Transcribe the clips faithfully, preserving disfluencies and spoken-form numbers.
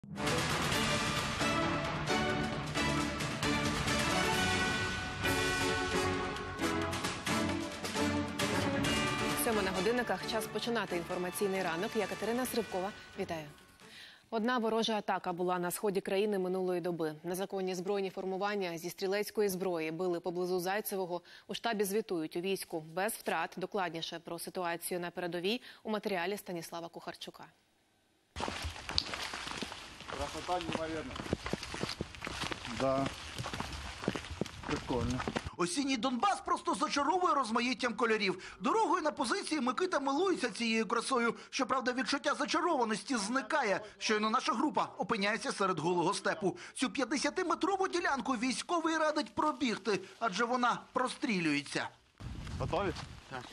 Сьома на годинниках. Час починати інформаційний ранок. Я Катерина Сривкова. Вітаю. Одна ворожа атака була на сході країни минулої доби. Незаконні збройні формування зі стрілецької зброї били поблизу Зайцевого. У штабі звітують: у війську без втрат. Докладніше про ситуацію на передовій у матеріалі Станіслава Кухарчука. Красота неимоверна. Да. Прикольно. Осінній Донбас просто зачаровує розмаїттям кольорів. Дорогою на позиції Микита милується цією красою. Щоправда, відчуття зачарованості зникає, щойно наша група опиняється серед голого степу. Цю п'ятдесятиметрову ділянку військовий радить пробігти, адже вона прострілюється. Готові? Так.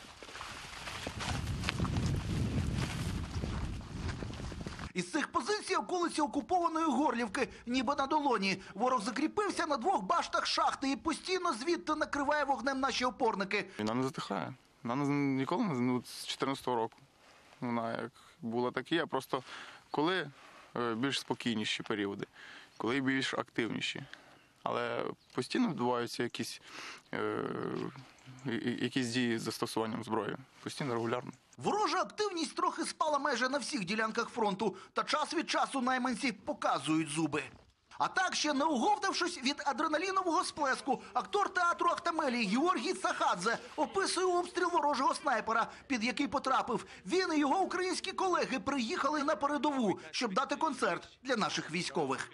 Із цих позицій околиці окупованої Горлівки, ніби на долоні. Ворог закріпився на двох баштах шахти і постійно звідти накриває вогнем наші опорники. Війна не затихає. Вона ніколи не, ну, з чотирнадцятого року. Вона як була так і є, просто коли більш спокійніші періоди, коли більш активніші. Але постійно відбуваються якісь, е, якісь дії з застосуванням зброї. Постійно, регулярно. Ворожа активність трохи спала майже на всіх ділянках фронту. Та час від часу найманці показують зуби. А так, ще не оговтавшись від адреналінового сплеску, актор театру Ахтамелі Георгій Цахадзе описує обстріл ворожого снайпера, під який потрапив. Він і його українські колеги приїхали на передову, щоб дати концерт для наших військових.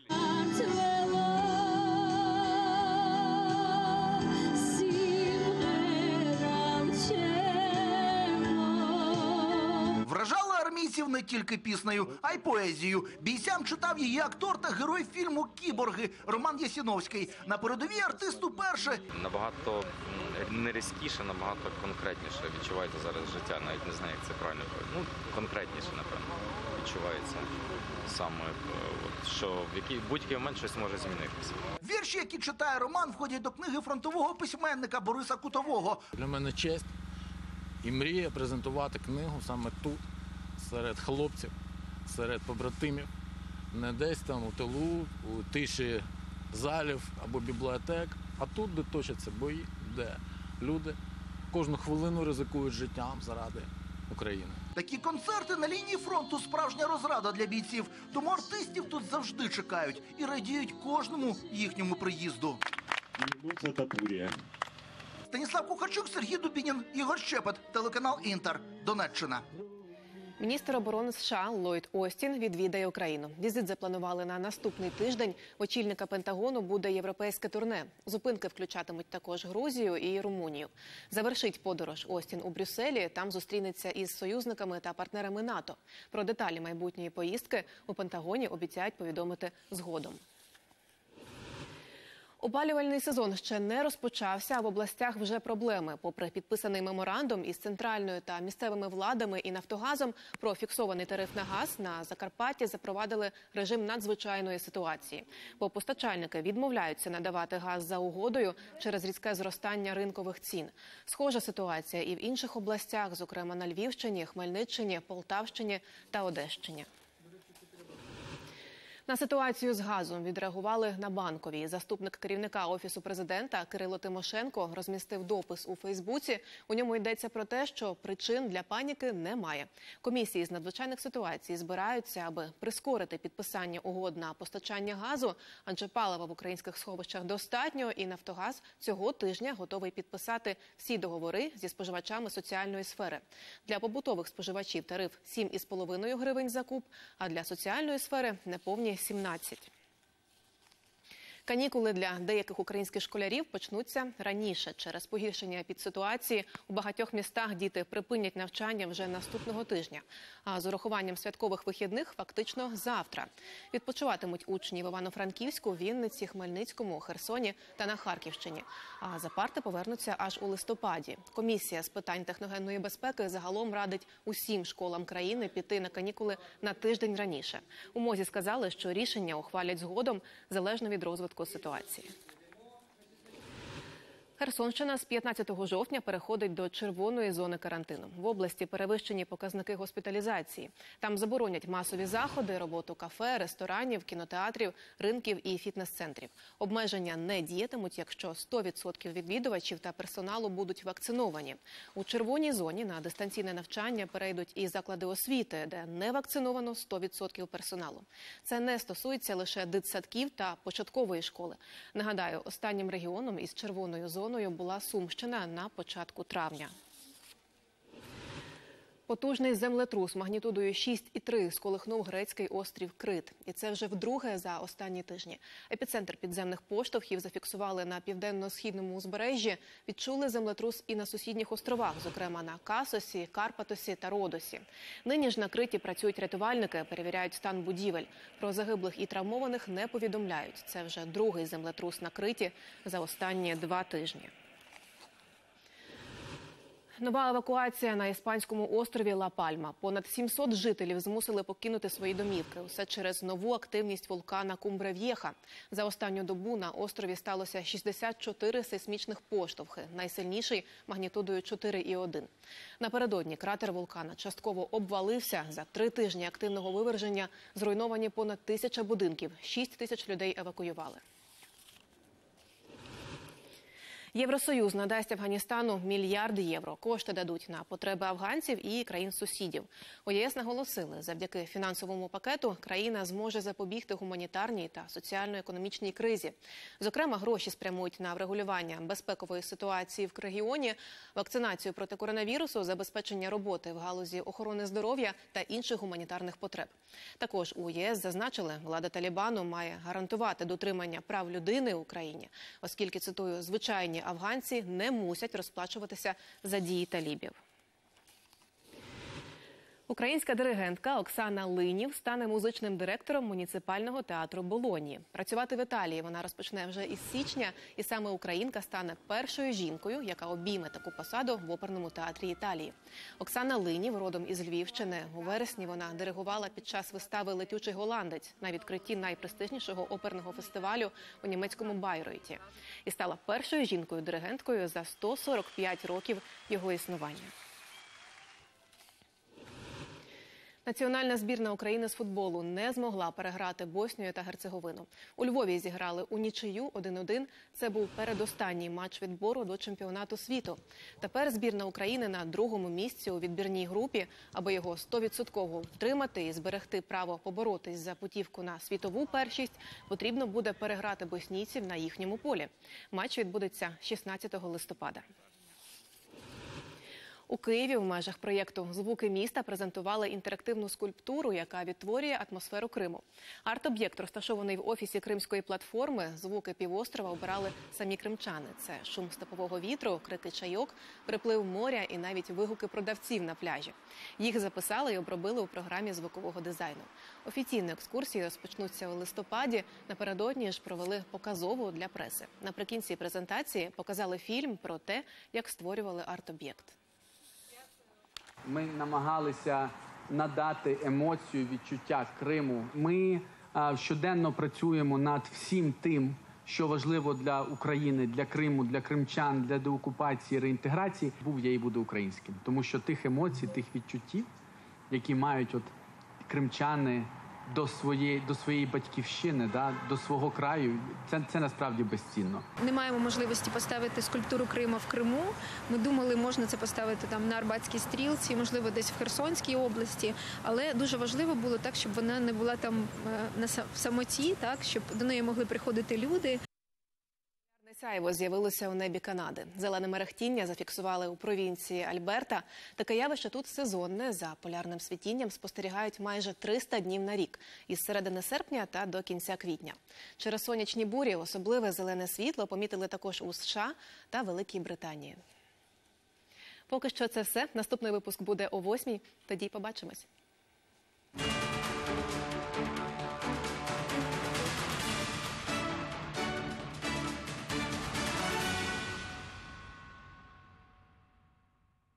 Вражала армійців не тільки піснею, а й поезією. Бійцям читав її актор та герой фільму «Кіборги» Роман Ясіновський. На передовій артист уперше. Набагато не різкіше, набагато конкретніше відчуваєте зараз життя. Навіть не знаю, як це правильно. Ну, конкретніше, напевно, відчувається саме, от, що в який, будь-який момент щось може змінитися. Вірші, які читає Роман, входять до книги фронтового письменника Бориса Кутового. Для мене честь і мрія презентувати книгу саме тут, серед хлопців, серед побратимів, не десь там у тилу, у тиші залів або бібліотек, а тут, де точаться бої, де люди кожну хвилину ризикують життям заради України. Такі концерти на лінії фронту – справжня розрада для бійців. Тому артистів тут завжди чекають і радіють кожному їхньому приїзду. Станіслав Кухарчук, Сергій Дубінін, Ігор Щепет, телеканал «Інтер», Донеччина. Міністр оборони США Ллойд Остін відвідає Україну. Візит запланували на наступний тиждень. Очільника Пентагону буде європейське турне. Зупинки включатимуть також Грузію і Румунію. Завершить подорож Остін у Брюсселі. Там зустрінеться із союзниками та партнерами НАТО. Про деталі майбутньої поїздки у Пентагоні обіцяють повідомити згодом. Опалювальний сезон ще не розпочався, а в областях вже проблеми. Попри підписаний меморандум із центральною та місцевими владами і «Нафтогазом» про фіксований тариф на газ, на Закарпатті запровадили режим надзвичайної ситуації. Бо постачальники відмовляються надавати газ за угодою через різке зростання ринкових цін. Схожа ситуація і в інших областях, зокрема на Львівщині, Хмельниччині, Полтавщині та Одещині. На ситуацію з газом відреагували на Банковій. Заступник керівника Офісу президента Кирило Тимошенко розмістив допис у Фейсбуці. У ньому йдеться про те, що причин для паніки немає. Комісії з надзвичайних ситуацій збираються, аби прискорити підписання угод на постачання газу, адже палива в українських сховищах достатньо, і «Нафтогаз» цього тижня готовий підписати всі договори зі споживачами соціальної сфери. Для побутових споживачів тариф сім з половиною гривень за куб, а для соціальної сфери – неповні сімнадцять. Канікули для деяких українських школярів почнуться раніше. Через погіршення підситуації у багатьох містах діти припинять навчання вже наступного тижня. А з урахуванням святкових вихідних фактично завтра. Відпочиватимуть учні в Івано-Франківську, Вінниці, Хмельницькому, Херсоні та на Харківщині. А за парти повернуться аж у листопаді. Комісія з питань техногенної безпеки загалом радить усім школам країни піти на канікули на тиждень раніше. У МОЗі сказали, що рішення ухвалять згодом, залежно від розвитку ситуації. Херсонщина з п'ятнадцятого жовтня переходить до червоної зони карантину. В області перевищені показники госпіталізації. Там заборонять масові заходи, роботу кафе, ресторанів, кінотеатрів, ринків і фітнес-центрів. Обмеження не діятимуть, якщо сто відсотків відвідувачів та персоналу будуть вакциновані. У червоній зоні на дистанційне навчання перейдуть і заклади освіти, де не вакциновано сто відсотків персоналу. Це не стосується лише дитсадків та початкової школи. Нагадаю, останнім регіоном із червоною зоною була Сумщина на початку травня. Потужний землетрус магнітудою шість і три сколихнув грецький острів Крит. І це вже вдруге за останні тижні. Епіцентр підземних поштовхів зафіксували на південно-східному узбережжі. Відчули землетрус і на сусідніх островах, зокрема на Касосі, Карпатосі та Родосі. Нині ж на Криті працюють рятувальники, перевіряють стан будівель. Про загиблих і травмованих не повідомляють. Це вже другий землетрус на Криті за останні два тижні. Нова евакуація на іспанському острові Ла-Пальма. Понад сімсот жителів змусили покинути свої домівки. Усе через нову активність вулкана Кумбре-В'єха. За останню добу на острові сталося шістдесят чотири сейсмічних поштовхи, найсильніший магнітудою чотири і один. Напередодні кратер вулкана частково обвалився. За три тижні активного виверження зруйновані понад тисяча будинків, шість тисяч людей евакуювали. Євросоюз надасть Афганістану мільярд євро. Кошти дадуть на потреби афганців і країн-сусідів. У ЄС наголосили, завдяки фінансовому пакету країна зможе запобігти гуманітарній та соціально-економічній кризі. Зокрема, гроші спрямують на врегулювання безпекової ситуації в регіоні, вакцинацію проти коронавірусу, забезпечення роботи в галузі охорони здоров'я та інших гуманітарних потреб. Також у ЄС зазначили, влада Талібану має гарантувати дотримання прав людини в країні, оскільки, цитую, звичайні афганці не мусять розплачуватися за дії талібів. Українська диригентка Оксана Линів стане музичним директором муніципального театру Болонії. Працювати в Італії вона розпочне вже із січня, і саме українка стане першою жінкою, яка обійме таку посаду в оперному театрі Італії. Оксана Линів родом із Львівщини. У вересні вона диригувала під час вистави «Летючий голландець» на відкритті найпрестижнішого оперного фестивалю у німецькому Байройті. І стала першою жінкою-диригенткою за сто сорок п'ять років його існування. Національна збірна України з футболу не змогла переграти Боснію та Герцеговину. У Львові зіграли у нічию один один. Це був передостанній матч відбору до чемпіонату світу. Тепер збірна України на другому місці у відбірній групі. Аби його сто відсотків втримати і зберегти право поборотись за путівку на світову першість, потрібно буде переграти боснійців на їхньому полі. Матч відбудеться шістнадцятого листопада. У Києві в межах проєкту «Звуки міста» презентували інтерактивну скульптуру, яка відтворює атмосферу Криму. Арт-об'єкт, розташований в офісі Кримської платформи, звуки півострова обирали самі кримчани. Це шум степового вітру, крики чайок, приплив моря і навіть вигуки продавців на пляжі. Їх записали і обробили у програмі звукового дизайну. Офіційні екскурсії розпочнуться у листопаді. Напередодні ж провели показову для преси. Наприкінці презентації показали фільм про те, як створювали арт-об'єкт. Ми намагалися надати емоцію, відчуття Криму. Ми а, щоденно працюємо над всім тим, що важливо для України, для Криму, для кримчан, для деокупації, реінтеграції. Був я і буду українським. Тому що тих емоцій, тих відчуттів, які мають от кримчани до своєї, до своєї батьківщини, да, до свого краю, це, це насправді безцінно. Не маємо можливості поставити скульптуру Крима в Криму. Ми думали, можна це поставити там на Арбатській стрілці, можливо, десь в Херсонській області. Але дуже важливо було так, щоб вона не була там на самоті, так, щоб до неї могли приходити люди. Сяйво з'явилося у небі Канади. Зелене мерехтіння зафіксували у провінції Альберта. Таке явище тут сезонне. За полярним світінням спостерігають майже триста днів на рік. Із середини серпня та до кінця квітня. Через сонячні бурі особливе зелене світло помітили також у США та Великій Британії. Поки що це все. Наступний випуск буде о восьмій. Тоді побачимось.